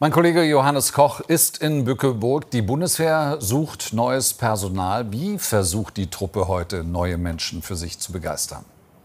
Mein Kollege Johannes Koch ist in Bückeburg. Die Bundeswehr sucht neues Personal. Wie versucht die Truppe heute, neue Menschen für sich zu begeistern?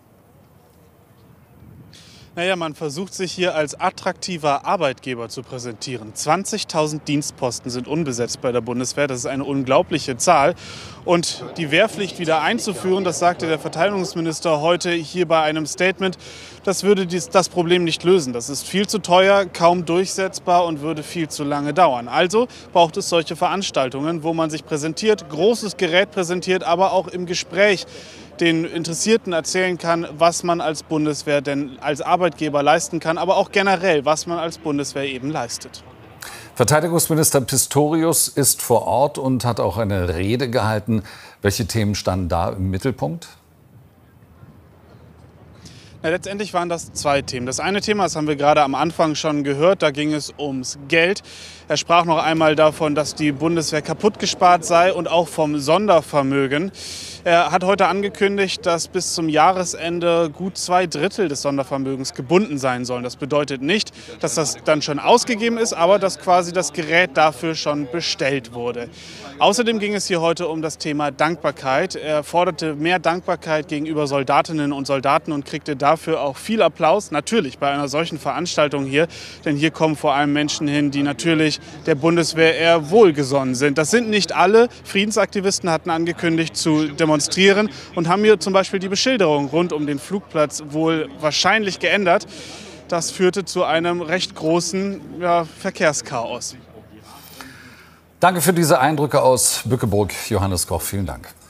Naja, man versucht sich hier als attraktiver Arbeitgeber zu präsentieren. 20.000 Dienstposten sind unbesetzt bei der Bundeswehr. Das ist eine unglaubliche Zahl. Und die Wehrpflicht wieder einzuführen, das sagte der Verteidigungsminister heute hier bei einem Statement, das würde das Problem nicht lösen. Das ist viel zu teuer, kaum durchsetzbar und würde viel zu lange dauern. Also braucht es solche Veranstaltungen, wo man sich präsentiert, großes Gerät präsentiert, aber auch im Gespräch den Interessierten erzählen kann, was man als Bundeswehr denn als Arbeitgeber leisten kann, aber auch generell, was man als Bundeswehr eben leistet. Verteidigungsminister Pistorius ist vor Ort und hat auch eine Rede gehalten. Welche Themen standen da im Mittelpunkt? Na, letztendlich waren das zwei Themen. Das eine Thema, das haben wir gerade am Anfang schon gehört, da ging es ums Geld. Er sprach noch einmal davon, dass die Bundeswehr kaputt gespart sei und auch vom Sondervermögen. Er hat heute angekündigt, dass bis zum Jahresende gut 2/3 des Sondervermögens gebunden sein sollen. Das bedeutet nicht, dass das dann schon ausgegeben ist, aber dass quasi das Gerät dafür schon bestellt wurde. Außerdem ging es hier heute um das Thema Dankbarkeit. Er forderte mehr Dankbarkeit gegenüber Soldatinnen und Soldaten und kriegte dafür auch viel Applaus. Natürlich bei einer solchen Veranstaltung hier, denn hier kommen vor allem Menschen hin, die natürlich der Bundeswehr eher wohlgesonnen sind. Das sind nicht alle. Friedensaktivisten hatten angekündigt zu demonstrieren und haben hier zum Beispiel die Beschilderung rund um den Flugplatz wohl wahrscheinlich geändert. Das führte zu einem recht großen Verkehrschaos. Danke für diese Eindrücke aus Bückeburg, Johannes Koch. Vielen Dank.